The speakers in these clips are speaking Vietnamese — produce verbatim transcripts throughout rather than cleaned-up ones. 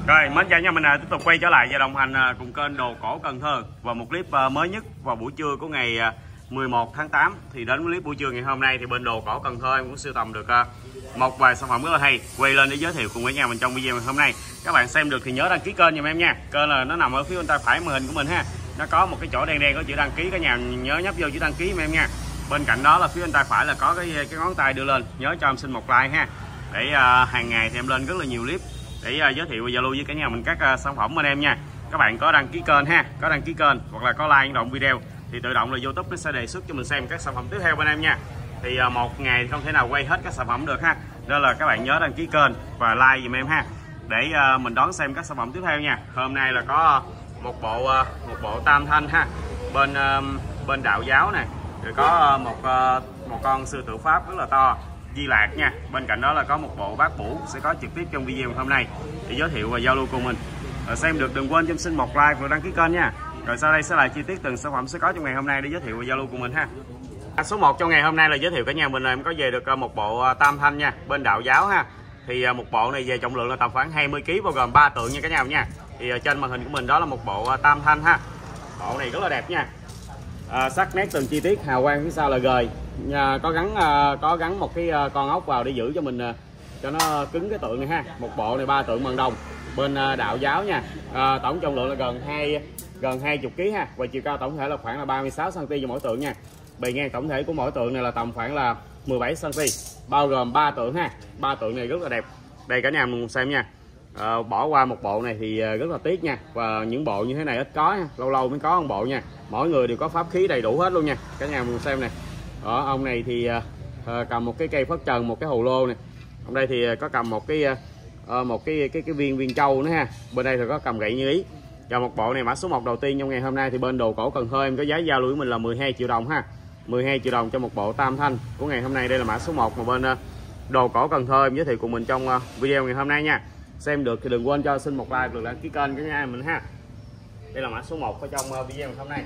Rồi, mến chào nha, mình à, tiếp tục quay trở lại và đồng hành à, cùng kênh Đồ Cổ Cần Thơ và một clip à, mới nhất vào buổi trưa của ngày à, mười một tháng tám. Thì đến clip buổi trưa ngày hôm nay thì bên Đồ Cổ Cần Thơ em cũng sưu tầm được à, một vài sản phẩm rất là hay quay lên để giới thiệu cùng với nhà mình trong video ngày hôm nay. Các bạn xem được thì nhớ đăng ký kênh giùm em nha. Kênh là nó nằm ở phía bên tay phải màn hình của mình ha. Nó có một cái chỗ đen đen có chữ đăng ký, cả nhà nhớ nhấp vô chữ đăng ký giùm em nha. Bên cạnh đó là phía bên tay phải là có cái cái ngón tay đưa lên, nhớ cho em xin một like ha. Để à, hàng ngày thì em lên rất là nhiều clip để uh, giới thiệu và giao lưu với cả nhà mình các uh, sản phẩm bên em nha. Các bạn có đăng ký kênh ha, có đăng ký kênh hoặc là có like động video thì tự động là YouTube nó sẽ đề xuất cho mình xem các sản phẩm tiếp theo bên em nha. Thì uh, một ngày thì không thể nào quay hết các sản phẩm được ha, nên là các bạn nhớ đăng ký kênh và like giùm em ha, để uh, mình đón xem các sản phẩm tiếp theo nha. Hôm nay là có uh, một bộ uh, một bộ tam thanh ha, bên uh, bên đạo giáo này, rồi có uh, một uh, một con sư tử pháp rất là to Di Lạc nha. Bên cạnh đó là có một bộ bát bủ sẽ có trực tiếp trong video hôm nay để giới thiệu và giao lưu cùng mình. Rồi xem được đừng quên cho xin một like và đăng ký kênh nha. Rồi sau đây sẽ là chi tiết từng sản phẩm sẽ có trong ngày hôm nay để giới thiệu và giao lưu cùng mình ha. Số một trong ngày hôm nay là giới thiệu cả nhà mình là em có về được một bộ tam thanh nha, bên đạo giáo ha. Thì một bộ này về trọng lượng là tầm khoảng hai mươi ki lô gam, bao gồm ba tượng nha cả nhà nha. Thì trên màn hình của mình đó là một bộ tam thanh ha. Bộ này rất là đẹp nha. À, sắc nét từng chi tiết hào quang phía sau là gời, à, có gắn à, có gắn một cái à, con ốc vào để giữ cho mình à, cho nó cứng cái tượng này ha. Một bộ này ba tượng bằng đồng bên à, đạo giáo nha. À, tổng trọng lượng là gần hai gần hai mươi ki lô gam ha, và chiều cao tổng thể là khoảng là ba mươi sáu xăng ti mét cho mỗi tượng nha. Bề ngang tổng thể của mỗi tượng này là tầm khoảng là mười bảy xăng ti mét, bao gồm ba tượng ha. Ba tượng này rất là đẹp. Đây cả nhà mình xem nha. À, bỏ qua một bộ này thì rất là tiếc nha, và những bộ như thế này ít có nha, lâu lâu mới có một bộ nha. Mỗi người đều có pháp khí đầy đủ hết luôn nha cả nhà mình xem này. Đó, ông này thì à, cầm một cái cây phất trần, một cái hồ lô này. Ông đây thì có cầm một cái à, một cái cái cái viên viên châu nữa ha. Bên đây thì có cầm gậy như ý. Và một bộ này mã số một đầu tiên trong ngày hôm nay thì bên Đồ Cổ Cần Thơ em có giá giao lưu của mình là mười hai triệu đồng ha. mười hai triệu đồng cho một bộ tam thanh của ngày hôm nay. Đây là mã số một mà bên uh, Đồ Cổ Cần Thơ em giới thiệu cùng mình trong uh, video ngày hôm nay nha. Xem được thì đừng quên cho xin một like và đăng ký kênh cả nhà mình ha. Đây là mã số một ở trong uh, video ngày hôm nay.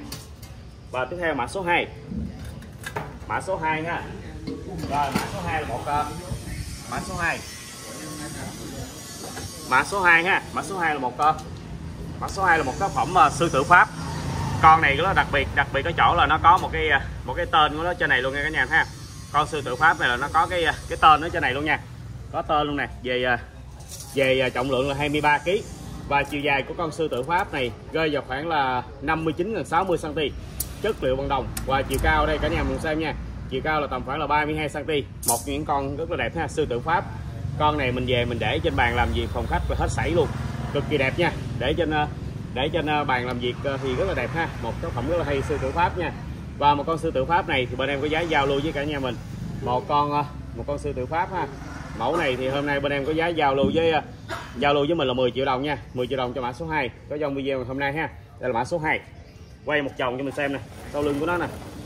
Và tiếp theo mã số hai. Mã số hai ha. Rồi mã số hai là một uh, mã số hai. Mã số hai ha, mã số hai là một uh, mã số hai là một tác phẩm uh, sư tử pháp. Con này rất đặc biệt, đặc biệt ở chỗ là nó có một cái uh, một cái tên của nó trên này luôn nha cả nhà ha. Con sư tử pháp này là nó có cái uh, cái tên ở trên này luôn nha. Có tên luôn nè. Về uh, về uh, trọng lượng là hai mươi ba ki lô gam và chiều dài của con sư tử pháp này rơi vào khoảng là năm mươi chín đến sáu mươi xăng ti mét. Chất liệu bằng đồng, và chiều cao đây cả nhà mình xem nha. Chiều cao là tầm khoảng là ba mươi hai xăng ti mét. Một những con rất là đẹp ha, sư tử pháp. Con này mình về mình để trên bàn làm việc phòng khách và hết sảy luôn. Cực kỳ đẹp nha. Để trên để trên bàn làm việc thì rất là đẹp ha. Một tác phẩm rất là hay, sư tử pháp nha. Và một con sư tử pháp này thì bên em có giá giao lưu với cả nhà mình. Một con một con sư tử pháp ha. Mẫu này thì hôm nay bên em có giá giao lưu với giao lưu với mình là mười triệu đồng nha. mười triệu đồng cho mã số hai có trong video hôm nay ha. Đây là mã số hai. Quay một vòng cho mình xem nè, sau lưng của nó nè,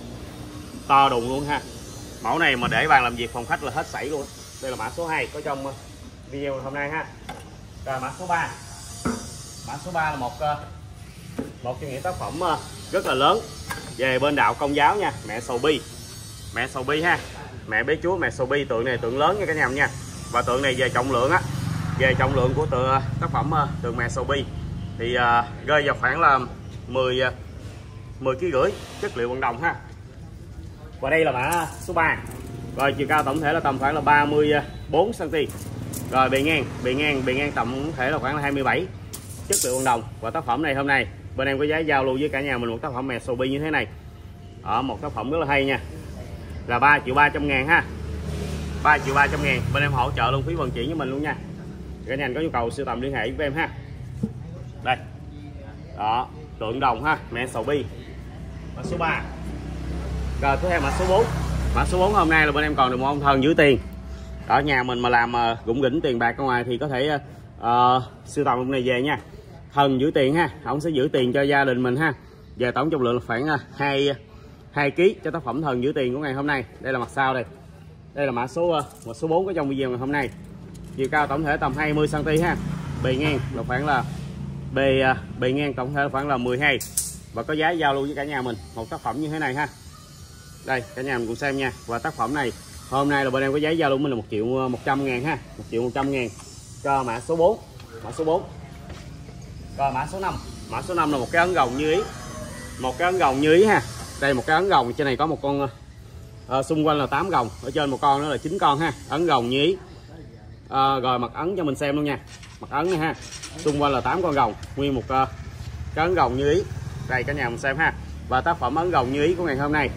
to đùng luôn ha. Mẫu này mà để bàn làm việc phòng khách là hết sảy luôn. Đây là mã số hai có trong video hôm nay ha. Rồi mã số ba. Mã số ba là một một trong những tác phẩm rất là lớn về bên đạo Công giáo nha. Mẹ Sầu Bi. Mẹ Sầu Bi ha. Mẹ bé Chúa Mẹ Sầu Bi, tượng này tượng lớn nha cả nhà nha. Và tượng này về trọng lượng á, về trọng lượng của tượng tác phẩm tượng Mẹ Sầu Bi thì uh, rơi vào khoảng là mười mười ki lô gam, chất liệu bằng đồng ha. Và đây là mã số ba. Rồi chiều cao tổng thể là tầm khoảng là ba mươi bốn xăng ti mét. Rồi bề ngang, bề ngang, bề ngang tổng thể là khoảng là hai mươi bảy, chất liệu bằng đồng. Và tác phẩm này hôm nay bên em có giá giao lưu với cả nhà mình một tác phẩm Mẹ Sầu Bi như thế này. Ở một tác phẩm rất là hay nha. Là ba triệu ba trăm ngàn ha. ba triệu ba trăm ngàn. Bên em hỗ trợ luôn phí vận chuyển với mình luôn nha. Cả nhà có nhu cầu sưu tầm liên hệ với em ha. Đây. Đó, tượng đồng ha, Mẹ Sầu Bi. Mã số ba. Rồi tiếp theo mã số bốn. Mã số bốn hôm nay là bên em còn được một ông thần giữ tiền. Ở nhà mình mà làm uh, gụng gỉnh tiền bạc ở ngoài thì có thể uh, sưu tầm ông này về nha. Thần giữ tiền ha, ông sẽ giữ tiền cho gia đình mình ha. Về tổng trọng lượng là khoảng uh, hai hai ki lô gam cho tác phẩm thần giữ tiền của ngày hôm nay. Đây là mặt sau đây. Đây là mã số uh, mã số bốn có trong video ngày hôm nay. Chiều cao tổng thể tầm hai mươi xăng ti mét ha. Bề ngang là khoảng là bề uh, bề ngang tổng thể là khoảng là mười hai. Và có giá giao lưu với cả nhà mình một tác phẩm như thế này ha. Đây cả nhà mình cùng xem nha. Và tác phẩm này hôm nay là bên em có giá giao lưu mình là một triệu một trăm ngàn ha. một triệu một trăm ngàn cho mã số bốn. Mã số bốn. Rồi mã số năm. Mã số năm là một cái ấn gồng như ý. Một cái ấn gồng như ý ha. Đây một cái ấn gồng, trên này có một con à, xung quanh là tám gồng, ở trên một con nữa là chín con ha. Ấn gồng như ý. À, rồi mặt ấn cho mình xem luôn nha. Mặt ấn này ha. Xung quanh là tám con gồng, nguyên một uh, cái ấn gồng như ý. Đây cả nhà mình xem ha. Và tác phẩm ấn gồng như ý của ngày hôm nay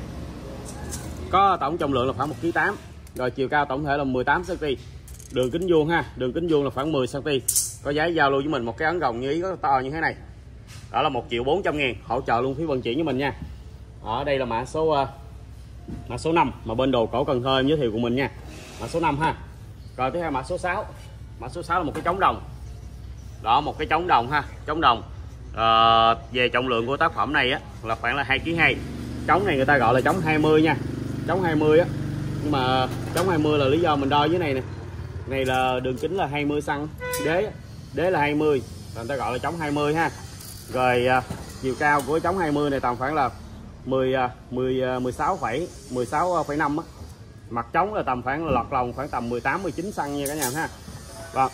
có tổng trọng lượng là khoảng một ký tám. Rồi chiều cao tổng thể là mười tám xăng ti mét. Đường kính vuông ha, đường kính vuông là khoảng mười xăng ti mét. Có giá giao lưu với mình một cái ấn gồng như ý có to như thế này. Đó là một triệu bốn trăm ngàn, hỗ trợ luôn phí vận chuyển với mình nha. Ở đây là mã số uh, mã số năm mà bên Đồ Cổ Cần Thơ em giới thiệu của mình nha. Mã số năm ha. Rồi tiếp theo mã số sáu. Mã số sáu là một cái trống đồng. Đó, một cái trống đồng ha, trống đồng. À, về trọng lượng của tác phẩm này á là khoảng là hai ký hai. Trống này người ta gọi là trống hai mươi nha. Trống hai mươi á. Nhưng mà trống hai mươi là lý do mình đo dưới này nè. Này là đường kính là hai mươi xăng, đế đế là hai mươi, người ta gọi là trống hai mươi ha. Rồi à, chiều cao của trống hai mươi này tầm khoảng là mười mười mười sáu phẩy mười sáu phẩy năm á. Mặt trống là tầm khoảng là lọt lòng khoảng tầm mười tám mười chín xăng nha cả nhà ha. Và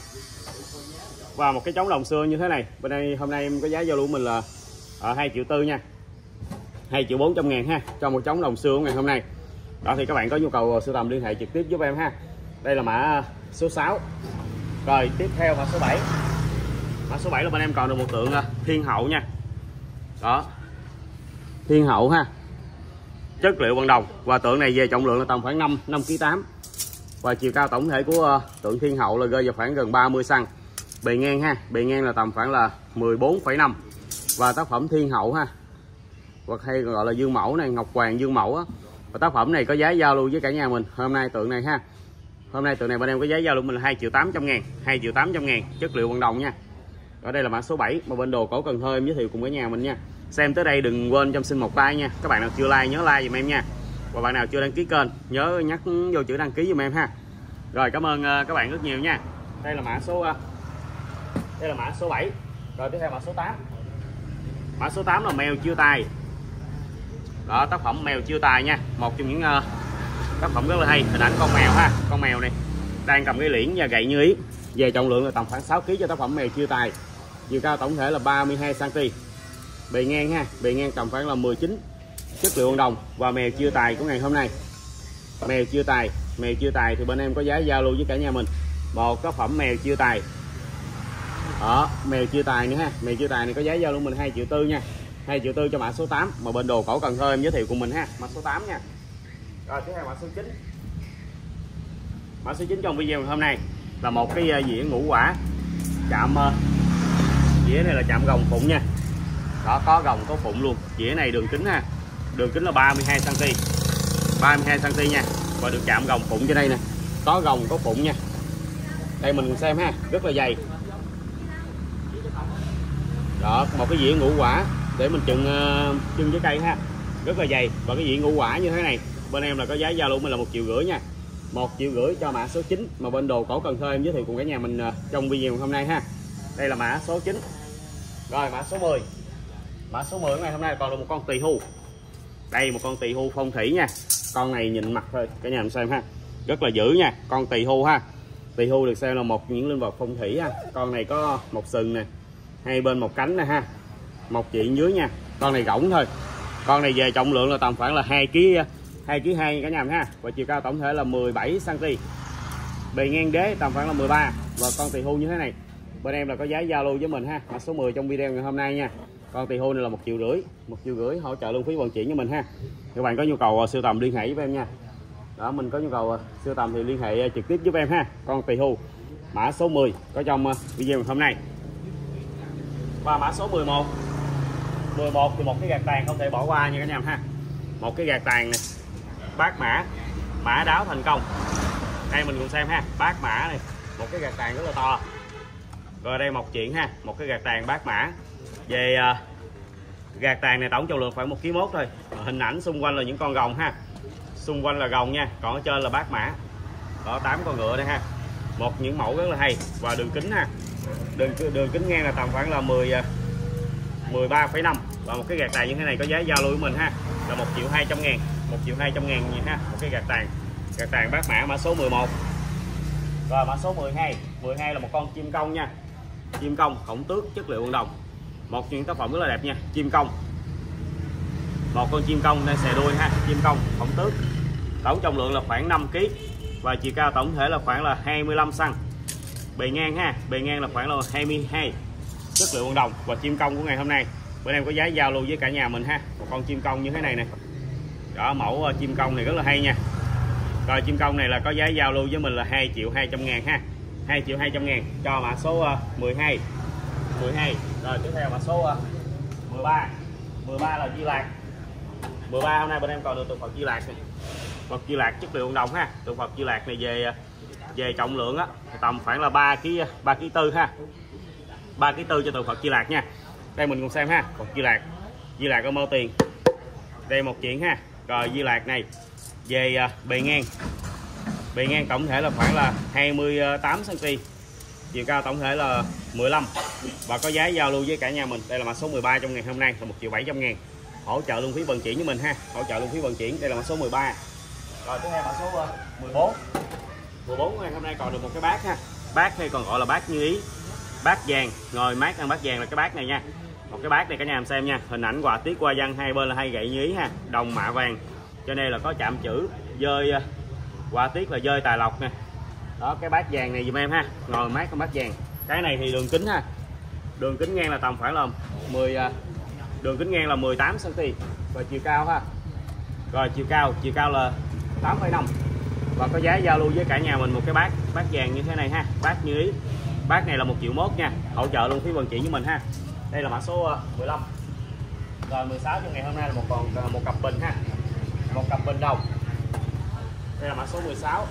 và một cái trống đồng xưa như thế này. Bên đây hôm nay em có giá giao lưu mình là ở hai triệu tư nha. hai triệu bốn trăm ngàn ha cho một trống đồng xưa của ngày hôm nay. Đó thì các bạn có nhu cầu sưu tầm liên hệ trực tiếp giúp em ha. Đây là mã số sáu. Rồi tiếp theo mã số bảy. Mã số bảy là bên em còn được một tượng thiên hậu nha. Đó. Thiên hậu ha. Chất liệu bằng đồng, và tượng này về trọng lượng là tầm khoảng năm năm ký tám. Và chiều cao tổng thể của tượng thiên hậu là rơi vào khoảng gần ba mươi xăng. Bề ngang ha, bề ngang là tầm khoảng là mười bốn phẩy năm. Và tác phẩm thiên hậu ha, hoặc hay gọi là dương mẫu này, ngọc hoàng dương mẫu á. Và tác phẩm này có giá giao lưu với cả nhà mình hôm nay tượng này ha. Hôm nay tượng này bên em có giá giao lưu mình là hai triệu tám trăm ngàn, hai triệu tám trăm ngàn, chất liệu bằng đồng nha. Ở đây là mã số bảy mà bên Đồ Cổ Cần Thơ em giới thiệu cùng cả nhà mình nha. Xem tới đây đừng quên cho xin một like nha. Các bạn nào chưa like nhớ like giùm em nha. Và bạn nào chưa đăng ký kênh nhớ nhắc vô chữ đăng ký giùm em ha. Rồi cảm ơn các bạn rất nhiều nha. Đây là mã số Đây là mã số bảy. Rồi tiếp theo mã số tám. Mã số tám là mèo chưa tài. Đó, tác phẩm mèo chưa tài nha. Một trong những uh, tác phẩm rất là hay. Hình ảnh con mèo ha. Con mèo này đang cầm cái liễn và gậy như ý. Về trọng lượng là tầm khoảng sáu ký cho tác phẩm mèo chưa tài. Chiều cao tổng thể là ba mươi hai xăng ti mét. Bề ngang ha, bề ngang tầm khoảng là mười chín. Chất liệu bằng đồng. Và mèo chưa tài của ngày hôm nay. Mèo chưa tài, mèo chưa tài thì bên em có giá giao lưu với cả nhà mình. Một tác phẩm mèo chưa tài. Đó, mèo chưa tài nữa ha. Mèo chưa tài này có giá giao lưu mình hai triệu tư nha. hai triệu tư cho mã số tám mà bên Đồ Cổ Cần Thơ em giới thiệu cùng mình ha. Mã số tám nha. Rồi tiếp theo mã số chín. Mã số chín trong video hôm nay là một cái dĩa ngũ quả chạm, dĩa này là chạm gồng phụng nha. Đó, có gồng có phụng luôn. Dĩa này đường kính ha, đường kính là ba mươi hai xăng ti mét, ba mươi hai xăng ti mét nha. Và được chạm gồng phụng trên đây nè, có gồng có phụng nha. Đây mình xem ha, rất là dày. Đó, một cái dĩa ngũ quả để mình trưng uh, trưng với cây ha, rất là dày. Và cái dĩa ngũ quả như thế này bên em là có giá giao lưu mình là một triệu rưỡi nha. Một triệu rưỡi cho mã số chín mà bên Đồ Cổ Cần Thơ em giới thiệu cùng cả nhà mình uh, trong video hôm nay ha. Đây là mã số chín. Rồi mã số mười. Mã số mười ngày hôm nay còn là một con tỳ hưu. Đây một con tỳ hưu phong thủy nha. Con này nhìn mặt thôi cả nhà mình xem ha, rất là dữ nha. Con tỳ hưu ha. Tỳ hưu được xem là một những linh vật phong thủy ha. Con này có một sừng nè, hai bên một cánh nè ha, một chuyện dưới nha. Con này rỗng thôi. Con này về trọng lượng là tầm khoảng là hai ký hai ký hai cả nhà mình ha. Và chiều cao tổng thể là mười bảy xăng ti mét. Bề ngang đế tầm khoảng là mười ba. Và con tỳ hưu như thế này bên em là có giá giao lưu với mình ha. Mã số mười trong video ngày hôm nay nha. Con tỳ hưu này là một triệu rưỡi, một triệu rưỡi hỗ trợ luôn phí vận chuyển với mình ha. Các bạn có nhu cầu sưu tầm liên hệ với em nha. Đó, mình có nhu cầu sưu tầm thì liên hệ trực tiếp giúp em ha. Con tỳ hưu mã số mười có trong video ngày hôm nay. Và mã số mười một. mười một thì một cái gạt tàn không thể bỏ qua nha cả nhà ha. Một cái gạt tàn này, bát mã, mã đáo thành công. Đây mình cùng xem ha, bát mã này, một cái gạt tàn rất là to. Rồi đây một chuyện ha, một cái gạt tàn bát mã. Về uh, gạt tàn này tổng trọng lượng khoảng một ký mốt thôi. Hình ảnh xung quanh là những con rồng ha. Xung quanh là rồng nha, còn ở trên là bát mã. Đó, tám con ngựa đây ha. Một những mẫu rất là hay. Và đường kính ha. Đường đường kính ngang là tầm khoảng là mười mười ba phẩy năm. Và một cái gạt tàn như thế này có giá giao lưu với mình ha, là một triệu hai trăm ngàn, một triệu hai trăm ngàn ha, một cái gạt tàn. Gạt tàn bát mã mã số mười một. Rồi mã số mười hai. mười hai là một con chim công nha. Chim công khổng tước chất liệu bằng đồng. Một những tác phẩm rất là đẹp nha, chim công. Một con chim công đang xè đuôi ha, chim công khổng tước. Tổng trọng lượng là khoảng năm ki lô gam và chiều cao tổng thể là khoảng là hai mươi lăm xăng-ti-mét. Bề ngang ha, bề ngang là khoảng là hai mươi hai. Chất liệu bằng đồng. Và chim công của ngày hôm nay bên em có giá giao lưu với cả nhà mình ha, một con chim công như thế này nè. Đó, mẫu chim công này rất là hay nha. Rồi chim công này là có giá giao lưu với mình là hai triệu hai trăm ngàn ha, hai triệu hai trăm ngàn cho mã số mười hai. mười hai. Rồi tiếp theo mã số mười ba. mười ba là Di Lạc. mười ba hôm nay bên em còn được tượng Phật Di Lạc này. Phật Di Lạc chất liệu bằng đồng ha. Tượng Phật Di Lạc này về về trọng lượng á tầm khoảng là ba ki lô gam, ba ki lô gam tư ha. ba ki lô gam tư cho tượng Phật Di Lạc nha. Đây mình cùng xem ha, Phật Di Lạc. Di Lạc ở Mao Tiền. Đây một chuyện ha. Rồi Di Lạc này về bề ngang. Bề ngang tổng thể là khoảng là hai mươi tám xăng-ti-mét. Chiều cao tổng thể là mười lăm và có giá giao lưu với cả nhà mình. Đây là mã số mười ba trong ngày hôm nay là một triệu bảy trăm ngàn. Hỗ trợ luôn phí vận chuyển với mình ha, hỗ trợ luôn phí vận chuyển. Đây là mã số mười ba. Rồi tiếp theo mã số mười bốn. mười bốn ngày hôm nay còn được một cái bát ha. Bát hay còn gọi là bát như ý. Bát vàng, ngồi mát ăn bát vàng là cái bát này nha. Một cái bát này cả nhà em xem nha, hình ảnh họa tiết hoa văn hai bên là hai gậy như ý ha, đồng mạ vàng. Cho nên là có chạm chữ dơi họa tiết là dơi tài lộc nè. Đó, cái bát vàng này dùm em ha, ngồi mát con bát vàng. Cái này thì đường kính ha, đường kính ngang là tầm khoảng là mười, đường kính ngang là mười tám xăng-ti-mét và chiều cao ha. Rồi chiều cao, chiều cao là tám phẩy năm và có giá giao lưu với cả nhà mình một cái bát bát vàng như thế này ha, bát như ý. Bát này là một triệu mốt nha, hỗ trợ luôn phí vận chuyển với mình ha. Đây là mã số mười lăm. Rồi mười sáu trong ngày hôm nay là một còn một cặp bình ha, một cặp bình đồng. Đây là mã số mười sáu.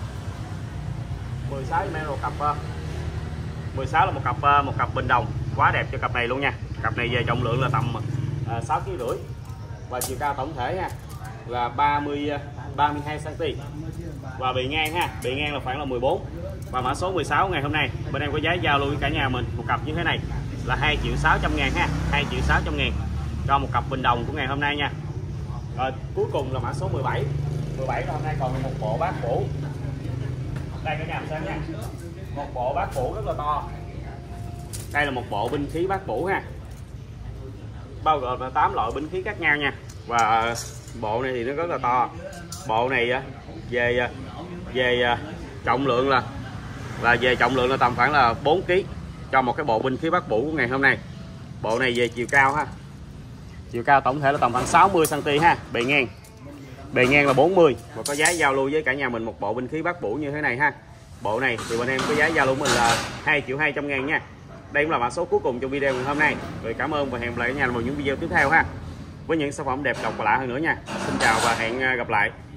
mười sáu em một cặp mười sáu là một cặp một cặp bình đồng quá đẹp cho cặp này luôn nha. Cặp này về trọng lượng là tầm sáu ki lô gam rưỡi và chiều cao tổng thể ha là ba mươi, ba mươi hai xăng-ti-mét và bề ngang ha, bề ngang là khoảng là mười bốn. Và mã số mười sáu ngày hôm nay bên em có giá giao lưu với cả nhà mình một cặp như thế này là hai triệu sáu trăm ngàn ha, hai triệu sáu trăm ngàn cho một cặp bình đồng của ngày hôm nay nha. Rồi cuối cùng là mã số mười bảy. mười bảy là hôm nay còn một bộ bát phủ. Đây cả nhà mình xem nha, một bộ bát phủ rất là to. Đây là một bộ binh khí bát phủ ha, bao gồm là tám loại binh khí khác nhau nha. Và bộ này thì nó rất là to. Bộ này về về trọng lượng là là về trọng lượng là tầm khoảng là bốn ki lô gam cho một cái bộ binh khí bát phủ của ngày hôm nay. Bộ này về chiều cao ha, chiều cao tổng thể là tầm khoảng sáu mươi xăng-ti-mét ha, bề ngang bề ngang là bốn mươi và có giá giao lưu với cả nhà mình một bộ binh khí bát phủ như thế này ha. Bộ này thì bên em có giá giao lưu mình là hai triệu hai trăm ngàn nha. Đây cũng là mã số cuối cùng trong video ngày hôm nay. Rồi cảm ơn và hẹn gặp lại cả nhà vào những video tiếp theo ha, với những sản phẩm đẹp độc và lạ hơn nữa nha. Xin chào và hẹn gặp lại.